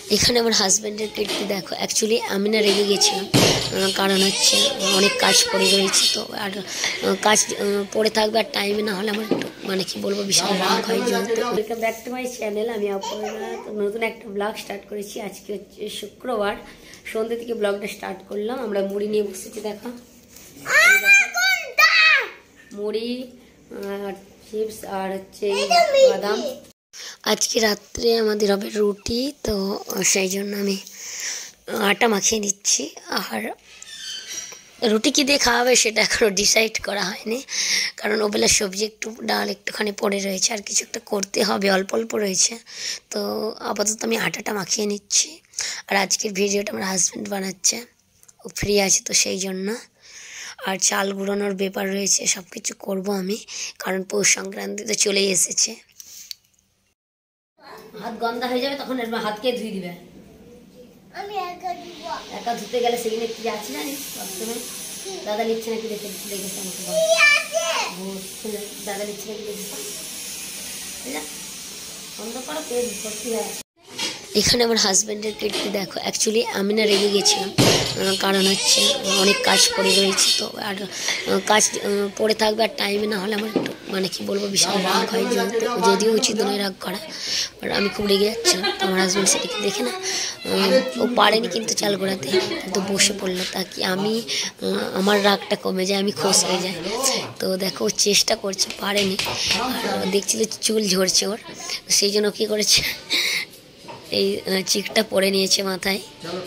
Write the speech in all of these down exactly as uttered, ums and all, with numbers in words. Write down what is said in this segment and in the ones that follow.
এখানে আমার হাজব্যান্ডের কীর্তি দেখো। অ্যাকচুয়ালি আমি না রেগে গেছিলাম, কারণ হচ্ছে অনেক কাজ পড়ে রয়েছে, তো আর কাজ পড়ে থাকবে আর টাইমে না হলে আমার একটু মানে কি বলবো বিশাল রাগ হয়। Welcome back to my channel. আমি অপর্ণা, নতুন একটা ব্লগ স্টার্ট করেছি। আজকে হচ্ছে শুক্রবার, সন্ধ্যে থেকে ব্লগটা স্টার্ট করলাম। আমরা মুড়ি নিয়ে বসেছি, দেখা মুড়ি আর চিপস আর হচ্ছে বাদাম। আজকে রাত্রে আমাদের হবে রুটি, তো সেই জন্য আমি আটা মাখিয়ে নিচ্ছি। আর রুটি কী দিয়ে খাওয়াবে সেটা এখনও ডিসাইড করা হয়নি, কারণ ওবেলা সবজি একটু ডাল একটুখানি পড়ে রয়েছে, আর কিছু একটা করতে হবে, অল্প অল্প রয়েছে। তো আপাতত আমি আটাটা মাখিয়ে নিচ্ছি। আর আজকের ভিডিওটা আমার হাজব্যান্ড বানাচ্ছে, ও ফ্রি আছে তো সেই জন্য। আর চাল গুঁড়োনোর ব্যাপার রয়েছে, সব কিছু করবো আমি, কারণ পৌষ সংক্রান্তিতে চলেই এসেছে। হাত গন্ধা হয়ে যাবে তখন হাতকে ধুয়ে দিবে। আমি একা দিব, একা ধুতে গেলে সেখানে কি আছে জানিস? প্রথমে দাদা নিচ্ছে নাকি দেখে দেখেছে আমাকে, দাদা নিচ্ছে নাকি দেখেছে, বন্ধ করো পেয়ে ভর্তি হয়ে আছে। এখানে আমার হাজব্যান্ডের কীর্তি দেখো। অ্যাকচুয়ালি আমি না রেগে গেছিলাম, কারণ হচ্ছে অনেক কাজ পড়ে রয়েছে, তো আর কাজ পড়ে থাকবে আর টাইমে না হলে আমার একটু মানে কি বলবো বিশাল রাগ হয়। যদিও উচিত নয় রাগ করা, আর আমি খুব রেগে যাচ্ছিলাম। তো আমার হাজব্যান্ড সেটাকে দেখে না, ও পারেনি কিন্তু চাল গোড়াতে, কিন্তু বসে পড়লো তাকে আমি আমার রাগটা কমে যায়, আমি খোশ হয়ে যাই। তো দেখো ও চেষ্টা করছে, পারেনি। আর দেখছিল চুল ঝরছে ওর, সেই জন্য কী করেছে, এই চিকটা পরে নিয়েছে মাথায়,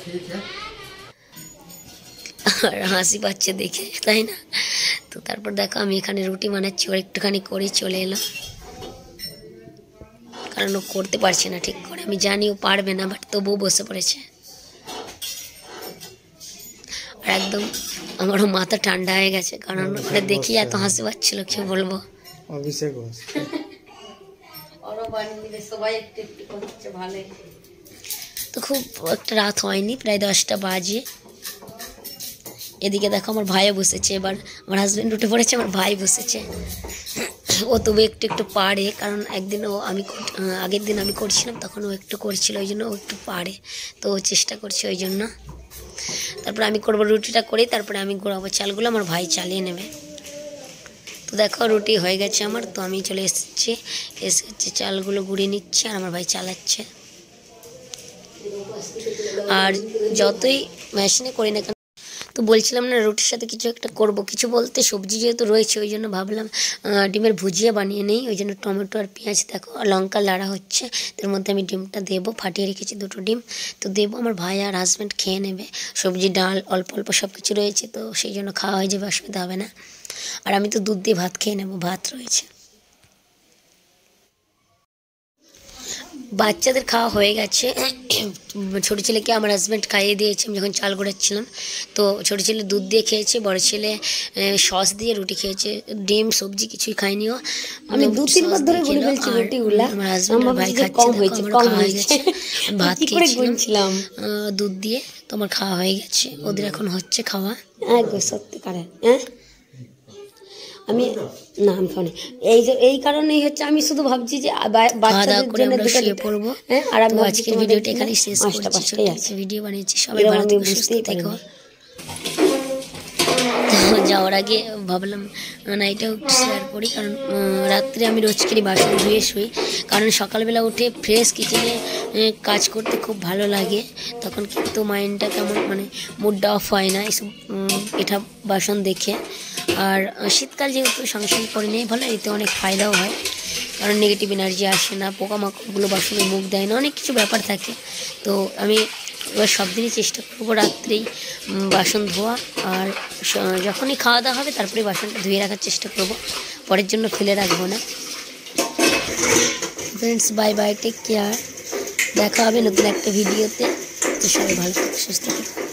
আর হাসি পাচ্ছে দেখে, তাই না? তো তারপর দেখো আমি এখানে রুটি বানাচ্ছি, ওর একটুখানি করে চলে এলো, কারণ ও করতে পারছে না ঠিক করে। আমি জানি ও পারবে না, বাট তবুও বসে পড়েছে। আর একদম আমারও মাথা ঠান্ডা হয়ে গেছে, কারণ ওটা দেখি এত হাসি পাচ্ছিল, কি বলবো। সবাই একটু একটু করছে, ভালোই। তো খুব একটা রাত হয়নি, প্রায় দশটা বাজে। এদিকে দেখো আমার ভাইও বসেছে, এবার আমার হাজব্যান্ড উঠে পড়েছে, আমার ভাই বসেছে। ও তবু একটু একটু পারে, কারণ একদিন ও আমি আগের দিন আমি করছিলাম, তখন ও একটু করছিল, ওই জন্য ও একটু পারে, তো ও চেষ্টা করছে ওই জন্য। তারপর আমি করবো রুটিটা করি, তারপরে আমি গোড়াবো চালগুলো, আমার ভাই চালিয়ে নেবে। তো দেখো রুটি হয়ে গেছে আমার, তো আমি চলে এসেছি, এসে হচ্ছে চালগুলো গুঁড়িয়ে নিচ্ছে, আর আমার ভাই চালাচ্ছে। আর যতই মেশিনে করি না কেন, তো বলছিলাম না রুটির সাথে কিছু একটা করব, কিছু বলতে সবজি যেহেতু রয়েছে, ওই জন্য ভাবলাম ডিমের ভুজিয়া বানিয়ে নেই। ওই জন্য টমেটো আর পেঁয়াজ দেখো লঙ্কা লাড়া হচ্ছে, তার মধ্যে আমি ডিমটা দেবো, ফাটিয়ে রেখেছি দুটো ডিম, তো দেবো। আমার ভাই আর হাজব্যান্ড খেয়ে নেবে, সবজি ডাল অল্প অল্প সব কিছু রয়েছে, তো সেই জন্য খাওয়া হয়ে যাবে, অসুবিধা হবে না। আর আমি তো দুধ দিয়ে ভাত খেয়ে নেবো, ভাত রয়েছে। বাচ্চাদের খাওয়া হয়ে গেছে, ছোটো ছেলেকে আমার হাজব্যান্ড খাইয়ে দিয়েছে আমি যখন চাল গোড়াচ্ছিলাম। তো ছোটো ছেলে দুধ দিয়ে খেয়েছে, বড় ছেলে সস দিয়ে রুটি খেয়েছে, ডিম সবজি কিছুই খাইনি ও। আমি দু তিনবার ধরে বলে ফেলছি রুটিগুলা, আমার হাজব্যান্ড ভাই খাচ্ছে, কম হয়ে গেছে। ভাত খেয়েছিলাম দুধ দিয়ে, তোমার খাওয়া হয়ে গেছে, ওদের এখন হচ্ছে খাওয়া। একদম সত্যিকারের। হ্যাঁ আমি না আমি খাওয়া এই যে এই কারণেই হচ্ছে, আমি শুধু ভাবছি যে বাচ্চাদের জন্য শুয়ে পড়বো। হ্যাঁ, আর আমি আজকের ভিডিওটা এখানেই শেষ করছি। ছোট্ট ভিডিও বানিয়েছি, সবাই ভালো থেকে সুস্থ থেকো। যাওয়ার আগে ভাবলাম না এটাও একটু শেয়ার করি, কারণ রাত্রে আমি রোজকেরই বাসন ধুয়ে শুই, কারণ সকালবেলা উঠে ফ্রেশ কিচেনে কাজ করতে খুব ভালো লাগে, তখন কিন্তু মাইন্ডটা কেমন মানে মুডটা অফ হয় না এসব এটা বাসন দেখে। আর শীতকাল যেহেতু সংসার করে নেই ভালো, এতে অনেক ফায়দাও হয়, কারণ নেগেটিভ এনার্জি আসে না, পোকামাকড়গুলো বাসনে মুখ দেয় না, অনেক কিছু ব্যাপার থাকে। তো আমি এবার সব দিনই চেষ্টা করবো রাত্রেই বাসন ধোয়া, আর যখনই খাওয়া দাওয়া হবে তারপরে বাসনটা ধুয়ে রাখার চেষ্টা করব, পরের জন্য ফেলে রাখবো না। Friends bye bye, take care, দেখা হবে নতুন একটা ভিডিওতে। তো সবাই ভালো থাকো, সুস্থ থাকো।